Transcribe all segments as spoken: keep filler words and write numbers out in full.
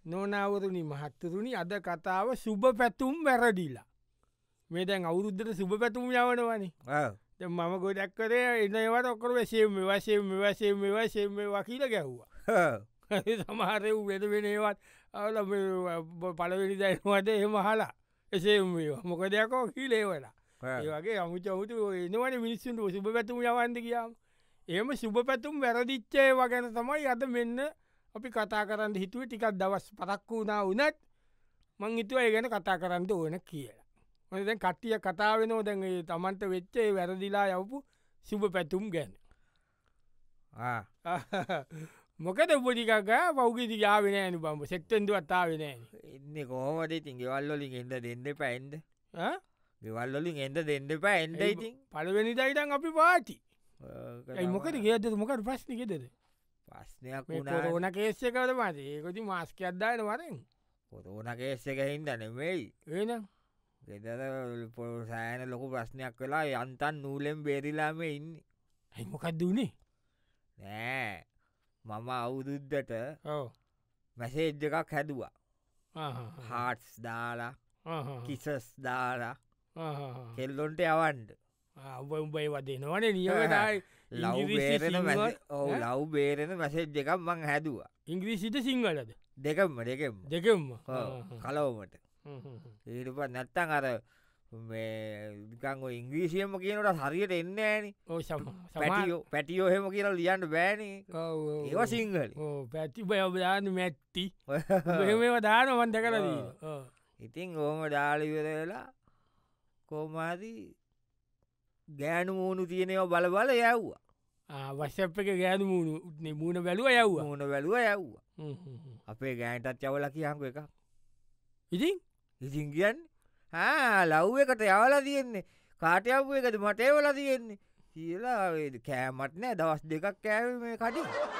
නොනවරුණි මහත්තරුණි අද කතාව සුබ පැතුම් වැරදිලා. මේ දැන් අවුරුද්ධට සුබ පැතුම් යවනවනි මම ගොඩක් කරේ එනවට ඔකර වශයෙන් වශයෙන් වශයෙන් වශයෙන් වකීල ගැහ්වා සමහරය වෙන වෙනේවත් අවල පලවෙනි දැන්වද එහම හලා එසේ මොක දෙයකෝ කීලේ වෙලා ඒ වගේ අමුච අවුතු එනවන මිනිස්සුන්ට සුබ පැතුම් යවන්ද කියාම එම සුබ පැතුම් වැරදිච්චේ වගැන තමයි අද මෙන්න අපි කතා කරන්න හිතුව ටිකක් දවස් පතක් වුණා වනත් මං හිතුව ඒ ගැන කතා කරන්න ඕන කියලා. දැන් කට්ටිය කතාවෙනෝ දැන් තමන්ට වෙච්චේ වැරදිලා යවපු සුබ පැතුම් ගැන. මොකද පොඩිකක් පෞගිති යාවෙනෑනු බම්බ සෙක්ටෙන්දුවත් ආවෙනෑන එන්න කොහොමට ඉතින් ගෙවල්ලොලින් එද දෙන්න පැන්ද ගෙවල්ලොලින් එද දෙන්න පැ එන්ඩ ඉතින් පලවෙනි දයිටන් අපි පාටි මොකට ගේද මොකට ප්‍රශ්නිකෙදද පස්නයක් ඕන කේස්සකද මට ඒකොති මාස්ක අද්දායන වරෙන් පොතෝන කේස්ස එක හින්ද නෙවෙයි ඒන ගෙදර පො සෑන ලොකු ප්‍රශ්නයක් වෙලා යන්තන් නූලෙම් බේරිලාම ඉන්න ඇයිමොකක් දුනේ නෑ මම අවුදුද්දට මැසේජ් එකක් හැදවා හාටස් දාලා කිසස් දාලා කෙල්ලොන්ට යවන්ඩ උඹයි වදේ නොවන නියමටයි ලව් බේරෙන මැසේජ් එකක් මං හැදවා ඉංග්‍රීසිට සිංහලද දෙකම්ම දෙකෙම දෙකෙම කලවමට ඒටපත් නැත්තන් අර මේකංග ඉංග්‍රීසියම කියනට හරියට එන්න ෑන පැටියෝ පැටියෝ හෙම කියලා ලියන්ට බෑන ඒව සිංහල පැති බයබදාන්න මැත්ති මෙම දාන වන්ද කරදී ඉතින් ඕම ඩාලිවරලා කෝමාදී ගෑනු මූුණු තියනව බල බල යව්වා වශ්‍යප් එක ගෑනු මූුණු මූුණ බැලුව යව්වා මූුණ බැලුව යව්වා අපේ ගෑන්ටත් යවල කියහක එක ඉතින් ඉතින් කියන්න ලව් එකට යවලා තියෙන්නේ කාටයව්ව එකද මටේ වල තියෙන්නේ කියලා කෑමට නෑ දවස් දෙකක් කෑව මේ කටි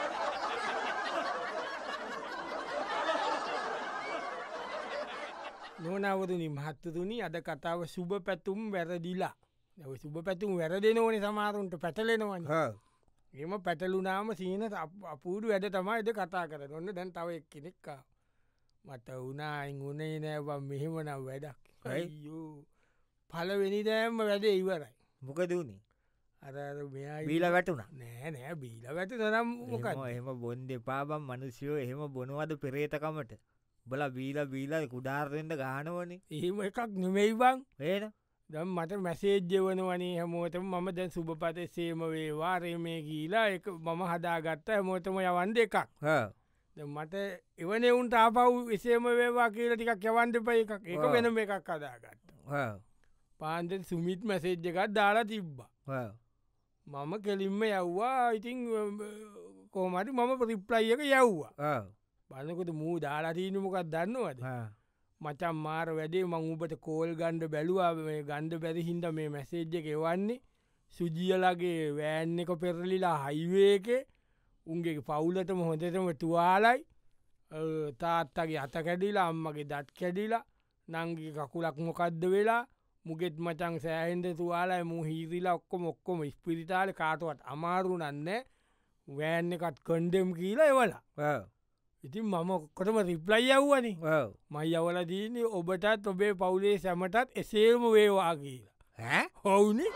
නොනවතුනි මහත්තතුනි අද කතාව සුබ පැතුම් වැරදිලා සුබ පැතුම් වැරදෙන ඕනේ සමාරුන්ට පැටලෙනවන එම පැටලුනාම සීන අපූඩු වැඩ තමයිද කතා කර ඔන්න දැන් තව එක් කෙනෙක්කා මට වනායින් උනේ නෑබම් මෙහෙමනම් වැඩක් අයියෝ පලවෙනි දෑම්ම වැඩේ ඉවරයි මොක දුණේ අර මෙයා බීල වැටුන නෑ නෑ බීල වැට තරම් මොක එහෙම බොන්්ඩ පාබම් මනුෂයෝ එහෙම බොනවද පෙරේතකමට බල බීල බීල කුඩාර්ෙන්ට ගානවනේ එහෙම එකක් නෙමෙයි බං ඒන දම් මට මැසේජ්‍ය වනවනේ හැමෝතම මම දැන් සුභ පත සේම වේවාරය මේ ගීලා එක මම හදාගත්ත හැමෝතම යවන්ද එකක් මට එවන එවුන්ට ආපව් එසේම වේවා කියල ටිකක් යවන්ට ප එකක් එක වෙනම එකක් කදාගත්ත පාන්දෙන් සුමිත් මැසේජ්ජ එකත් දාලා තිබ්බා මම කෙලින්ම යව්වා ඉතිං කෝමට මම ප්‍රිප්ලයි එක යව්වා බලකොට මූ දාලාතිීනමකක් දන්නවද මචම් මාර වැඩේ මං උබට කෝල් ගණ්ඩ බැලුවා මේ ගණ්ඩ බැරිහින්ද මේ මැසේජ්ජ එක එවන්නේ සුජියලගේ වෑන් එක පෙරලිලා හයිවේක උන්ගේ පවුලටම හොඳටම තුවාලයි තාත්තගේ අත කැඩිලා අම්මගේ දත් කැඩිලා නංගි කකුලක් මොකක්ද වෙලා මුගෙත් මචං සෑහෙන්ද තුවාලයි මු හිරිලා ඔක්කොම ඔක්කොම ස්පිරිතාල කාටුවත් අමාරු නන්න වෑන් එකත් කණ්ඩෙම් කියලා එවලා ඉතින් මම ඔක්කොටම රිප්ලයි යව්වනි මයි යවල දීන ඔබටත් ඔබේ පවුලේ සැමටත් එසේම වේවා කියලා හොවුනේ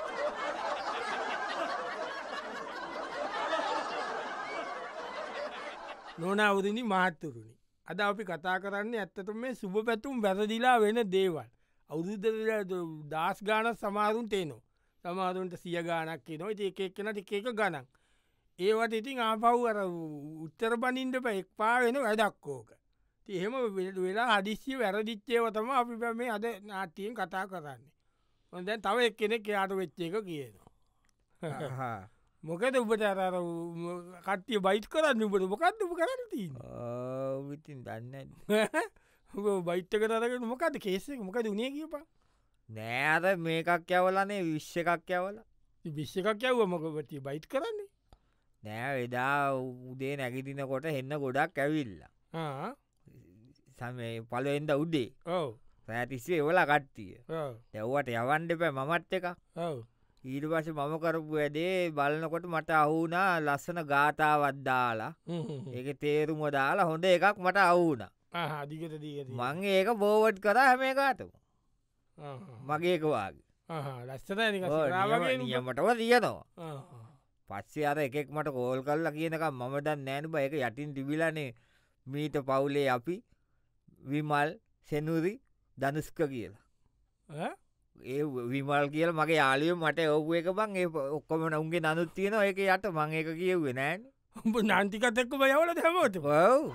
නොනවරණි මහත්තරුණි අද අපි කතා කරන්න ඇත්තට මේ සුබ පැතුම් වැරදිලා වෙන දේවල් අවුරුද්ධ දස් ගානත් සමාරුන්ට එනවා සමාරුන්ට සිය ගානක් නවා ඒක එක්කෙන ටික එක ගණන් ඒවට ඉතින් ආපව් අර උත්තර බනින්ට පැ එක් පා වෙන වැඩක්කෝක එහෙම වෙලා අදිශ්‍ය වැරදිච්චේවතම අපි මේ අද නාට්ටියෙන් කතා කරන්නේ හොඳැන් තව එක් කෙනෙක් එයාට වෙච්ච එක කියනවා මොකද උබට අර කට්ටිය බයිට් කරන්න උබට මොකක්ද උප කරන්න තිීන විතින් දන්න බයිට්ට කරගෙන මොකද කේසෙ මොකද උනේ කියපා නෑද මේකක් යවලනේ විශ්ෂ එකක් යවල විශ්ෂ එකක් යව්ව මොකපති බයිට් කරන්නේ නෑ එදා උදේ නැගිටිනකොට එන්න ගොඩක් ඇවිල්ලා සමේ පලෙන්ද උඩේ පැතිස්සේ එවල කට්ටිය දැව්වට යවන්ඩ පැ මමත් එක ඊට පස මම කරපු වැඩේ බලනකොට මට අහුනා ලස්සන ගාථාවත් දාලා ඒක තේරුම දාලා හොඳ එකක් මට අවුන දිගට දිගට මං ඒක බෝවට් කර හැම එකටම මගේක වාගේ ලස්සන නියමටව තියනවා පස්සේ අර එකෙක් මට කෝල් කල්ලා කියනක මම දන් නෑන බ එක යටින් තිබිලනේ මීට පවුලේ අපි විමල් සෙනුරි දනුස්ක කියලා ඒ විමල් කියල මගේ යාලිය මට ඔව්ුව එක බං ඒ ඔක්කොමන උන්ගේ නනුත් තියෙන එක යට මං එක කියව්වෙ නෑන උඹ නාන්තිකත් එක්ක බයවල හැමෝට ඔව්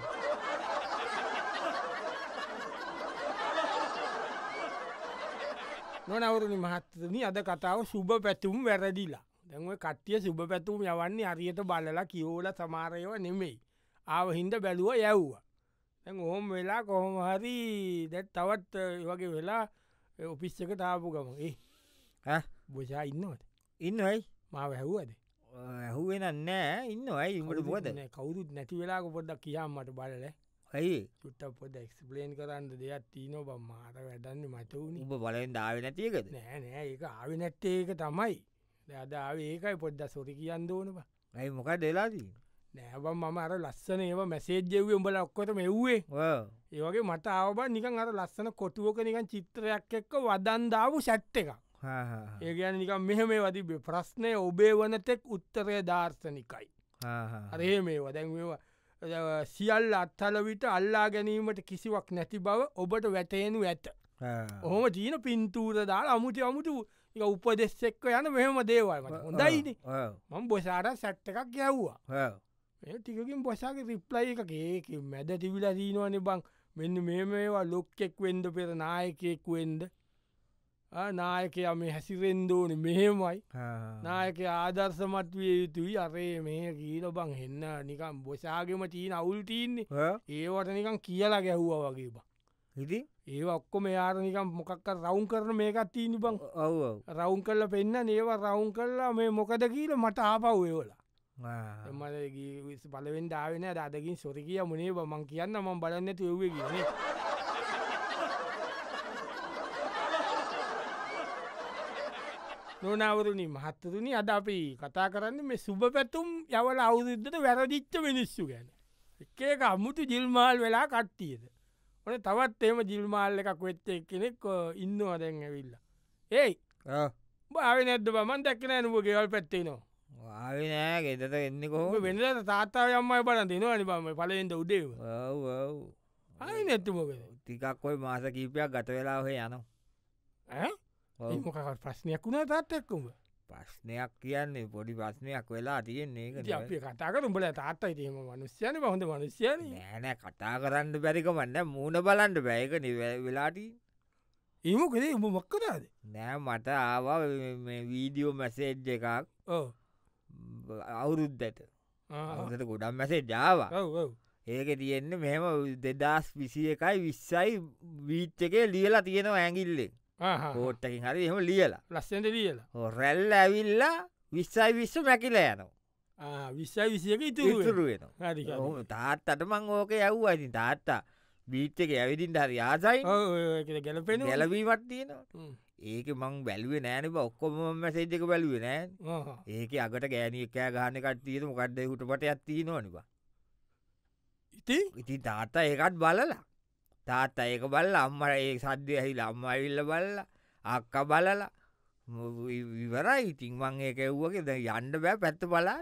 නොනවරුණි මහත්තනි අද කතාව සුබ පැතුම් වැරදිලා දැන්ව කට්ටිය සුබ පැතුම් යවන්නේ හරියට බලලා කියෝල සමාරයව නෙමෙයි ආව හින්ද බැලුව යැව්වා දැන් ඔහොම වෙලා කොහොම හරි දැත් තවත් වගේ වෙලා ඔපිස්සක තාපු ගම ඒ බොෂා ඉන්නවට ඉන්නයි මාව හැව්වද ඇහුවෙන නෑ ඉන්න අයි ඉමට බොද කවුරුත් නැති වෙලාක පොඩ්ඩක් කියාමට බලල ඇයි චුට්ට පොද එක්ස්පලේන් කරන්න දෙයක් තිීනෝ බම් මාර වැඩන්න මට වුණ උඹ බලෙන් දාව නැතියකද නෑ නෑ ඒක ආව නැත්තේ ඒක තමයි දදාව ඒකයි පොඩ්ඩ සොරි කියන්න ඕනවා ඇයි මොක දෙලාදී නෑබම් මම අර ලස්සන ඒව මැසේජ්ජව්වේ උඹල ඔක්කොට මෙව්වේ ඒවගේ මට ආවබ නිකන් අර ලස්සන කොටුවක නිකන් චිත්‍රයක් එක්ක වදන්දාව සැට්ට එක ඒ ගැන නිකම් මෙහෙම වතිබේ ප්‍රශ්නය ඔබේ වනතෙක් උත්තරය ධාර්ථනිකයි අරේ මේ වදැන්වා සියල් අත්හල විට අල්ලා ගැනීමට කිසිවක් නැති බව ඔබට වැටේනු ඇත ඔහොම ජීන පින්තූර දාලා අමුති අමුතු උපදෙස් එක්ක යන මෙහෙම දේවල්මට හොඳයින මං බොසාට සැට්ට එකක් යැව්වා ටිකින් බොසාගේ රිප්ලයි එක ඒක මැද තිවිලා දීනවන බං මෙන්න මේ මේවා ලොක්කෙක් වෙන්ඩ පෙර නායකෙක් වෙන්ඩ නායකයා මේ හැසිරෙන්දෝන මෙහෙමයි නායක ආදර්ශමත් විය යුතුයි අරේ මේ කීල බං එන්න නිකම් බොසාගේම තිීන අවුල්ටීන්නේ ඒවට නිකම් කියලා ගැහ්වා වගේ බා හිති ඒ ඔක්කොම යාර නිකම් මොකක්ක රවුන් කරන මේකත් තිීනි බං රවුන් කරල පෙන්න්න ඒවා රවුන් කරලා මේ මොකද කියීල මට ආපව් ඒවලා එම පලවෙන් දාවෙන අදකින් සොරි කිය මුණේ බමං කියන්න ම බලන්න තුවේ කියන්නේ නොනවරුණි මහත්තතුනි අද අපි කතා කරන්න මේ සුබ පැතුම් යවල අවුරුද්ධට වැරදිච්ච මිනිස්සු ගැන එකක අම්මුතු ජිල්මාල් වෙලා කට්ටියද ඕන තවත් එම ජිල්මාල් එකක් වෙච්ච කෙනෙක් ඉන්නවා දැන් ඇවිල්ල ඒයි බාව නැද්ද බමන් දැක්කන නුව ගෙවල් පැත්තේ නවා ආවිනෑ ගෙතත එන්න කොහොම වෙනට තාත්තාව යම්මයි බලන් දෙනවානි බම පලෙන්ට උඩේව ආයි නැත්තුමක ටිකක් කොයි මාස කීපයක් ගත වෙලා ඔහ යනවා මොක ප්‍රශ්නයක් වුණා තාත් එක්කුම ප්‍රශ්නයක් කියන්නේ පොඩි ප්‍රශ්නයක් වෙලා තියෙන්නේ අපි කතා කර උඹල තාත්තයි තේම මනුස්්‍යයන හොඳ මනුස්්‍යයන නෑනෑ කතා කරන්න බැරිකමන්න මූුණ බලන්ට බැයක වෙලාටී ඒමකදේ උඹ මක්කදාද නෑ මට ආවා වීඩියෝ මැසේජ් එකක් අවුරුද්ධට අවුට ගොඩම් මැසේ ජාවා ඒක තියෙන්නේ මෙහෙම දෙදස් විසි එකයි විස්සයි වීච්ච එකේ ලියලා තියෙනවා ඇගිල්ලෙක් කෝට්ටකින් හරි එහම ලියලා ලස්සට ලියලා රැල්ල ඇවිල්ලා විස්සයි විශ්ව මැකිල යනවා විස්සයි විසියක ඉතුරුවෙන තාත්තට මං ඕක යව්වා ඉතින් තාත්තා බීච්චක ඇවිදින්ට හරි ආසයි ගැලපෙන ගැලවීමත් තියෙනවා ඒක මං බැලුවේ නෑන බ ඔක්කොම මැසේජ්ක බැලුවේ නෑ ඒක අගට ගෑනිය කෑ ගහන කට්තිීන මොකක්ද හුටපට ඇත්තිී නොනිබ ඉති ඉතින් තාත්තා ඒකත් බලලා තාත්තා ඒක බල්ල අම්මට ඒ සද්‍ය ඇහිල අම්ම ඇවිල්ල බල්ල අක්ක බලලා විවරයි ඉතින් මං ඒක එව්වගේ ද යන්ඩ බෑ පැත්ත බලා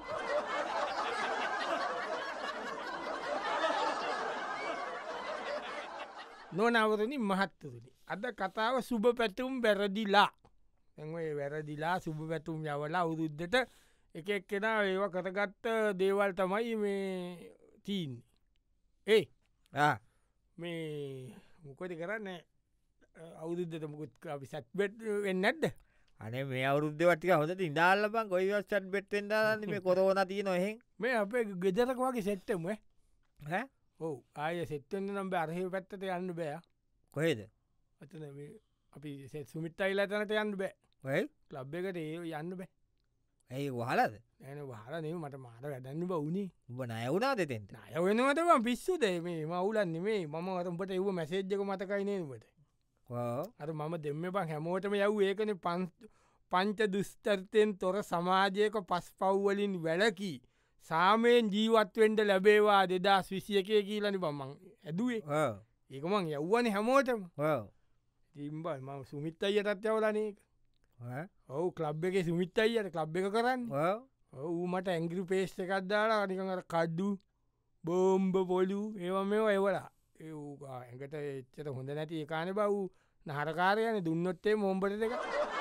නොනවරණි මහත්තතුනි අද කතාව සුබ පැතුම් වැරදිලා ඇේ වැරදිලා සුබ පැතුම් යවලා අවුරුද්ධට එක එක් කෙනා ඒව කරගත්ත දේවල් තමයි මේ තීන් ඒ මේ මොකොද කරන්න අවුරුද්ධට මුකුත් අපි සැත්බෙට් වෙන්න නැද්ද අනේ මේ අවුරුද්ධ වටික හොඳට ඉඳාල්ල බං කොයි සට් බෙට්ෙන් දාන්න මේ කොරෝන තිය නොහෙ මේ අපේ ගෙදරක වගේ සෙට්ටම හැ ඔව ආය සෙට්ටෙන්න්න නම්බ අරහි පැත්තට යන්න බෑ කොහෙද අතන අපි සෙත් සුමිත් අයිලා තනට යන්න බෑ ලබ් එකට ඒ යන්න බෑ ඇයි වහලද ඇන වාලනේ මට මාර වැඩන්න බවුණේ උඹ නයවුණා දෙතෙන්ට අය වෙනවටම පිස්සු දේ මේ මවුලන් නෙමේ මම අරම්ට එව මැසේජ්ජක මතකයිනේට අර මම දෙම බං හැමෝටම යව් ඒකන පන් පංච දුස්තර්තයෙන් තොර සමාජයක පස් පව්වලින් වැලකී සාමයෙන් ජීවත්වෙන්ට ලැබේවා දෙදස් විසිය එකේ කියලනි බමං ඇදුවේ ඒකමං යව්වන හැමෝටම තිම්බල් ම සුමිත් අයියටත් යවලනක ඔවු කලබ් එක සුමිත් අයියට කලබ් එක කරන්න ඔවු මට ඇංගිරි පේස්ට එකක් දාලා අනිකඟට කඩ්ඩු බෝම්බ පොලු ඒව මේ එවලා ඒ ඇඟට එච්චට හොඳ නැති ඒකාන බව් නහරකාරයන දුන්නොත්තේ මොම්බට දෙක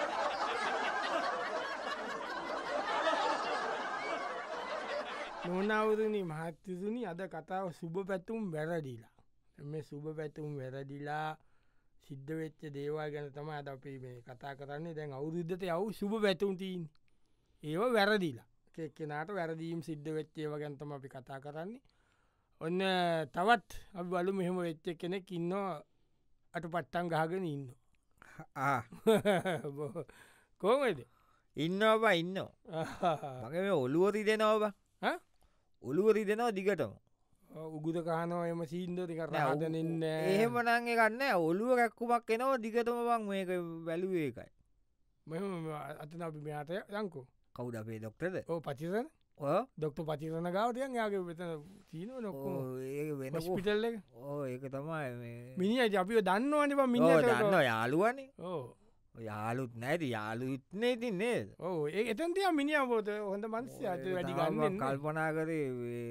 නොනවරණි මහත්තතුනි අද කතාව සුබ පැතුම් වැරදිලා මේ සුබ පැතුම් වැරදිලා සිද්ධ වෙච්ච දේවල් ගැන තම අද අපි මේ කතා කරන්නේ දැන් අවුරුද්ධට යව් සුබ පැතුම්තිීන් ඒව වැරදිලා කෙක්කෙනට වැරදීම් සිද්ධ වෙච්චේව ගැන්තම අපි කතා කරන්නේ ඔන්න තවත් අපි බලු මෙහෙම වෙච්ච කෙනෙක් ඉන්න අට පට්ටන් ගහගෙන ඉන්න කෝමද ඉන්නබ ඉන්න මගේ මේ ඔළුවරි දෙනවබ ඔළුවරි දෙනවා දිගටම උගුද කානවා එම සීන්දෝති කරහදනන්න එහෙමනං ගන්න ඔළුව රැක්කුමක් එනවා දිගටම බං මේක වැලුවේ එකයි මෙම අතන අපි මෙයාට යංකෝ කවුඩ අපේ දොක්ටද ඕ පචිසන දොක්ට පචිරන ගාවටයන් යාගේ වෙතන තිීන නොක්කෝ ඒ වෙන ස්පිටල්ල ඕ ඒක තමයි මිනි අපිය දන්නවනිබ මිනි දන්න යාළුවනේ ඕ යාලුත් නැති යාලු ඉත්නේ තින්නේ ඕ ඒ එතන්තිය මිනිියබෝත හොඳ මන්සය අත වැඩි ගන්න කල්පනා කරේ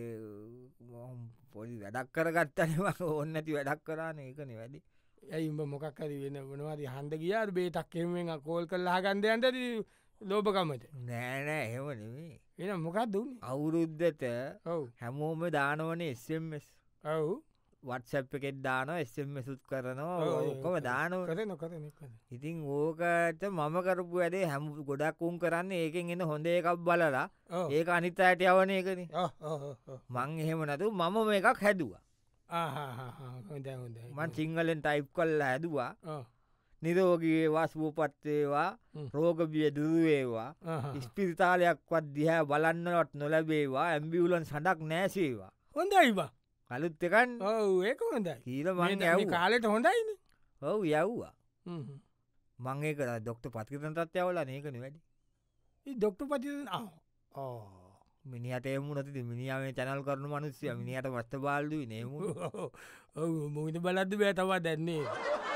පොඩි වැඩක් කරගත්තනම ඔන්න ඇති වැඩක් කරන්න ඒකන වැඩි ඇයිම්බ මොකක්කරි වෙන වනවාද හන්ද කියාට බේතක් එෙන් කෝල් කල්ලා ගන්දයන්ට ලෝපකමට නෑනෑ එහෙම නෙමේ එන මොකක් දුන්න අවුරුද්ධත හැමෝම දානවන එස්මස් ඔවු වත්සප් එකෙත් දාන එස්ම සුත් කරනවා ඔක්කොම දානව කරන කරන ඉතින් ඕකට මම කරපු වැඩේ හැම ගොඩක් උන් කරන්න ඒකෙන් එන්න හොඳ එකක් බලලා ඒක අනිත් අයට යවන එකන මං එහෙම නැතු මම මේ එකක් හැදවා මන් සිංහලෙන් ටයිප් කල්ල හැදවා නිරෝගේවා සුවපත්තේවා රෝගබිය දුරුවේවා ස්පිරිතාලයක්වත් දිහැ බලන්නවත් නොලැබේවා ඇම්බියුලන් සඩක් නෑසේවා හොඳයිවා කලුත් එකන් ඔව ඒක හොඳයි කීල මං ඇව කාලෙට හොඳයින ඔවු යව්වා මංඒක දොක්ට පතිකතන්ටත් යවලා ඒකන වැඩි දොක්ට පති මිනිට එමුණති මිනිියාවේ චැනල් කරනු මනුස්්‍යය මිනිට වස්ත බාල්ලු නේමු ඔවු මුහිත බලද්ද බෑ තවා දැන්නේ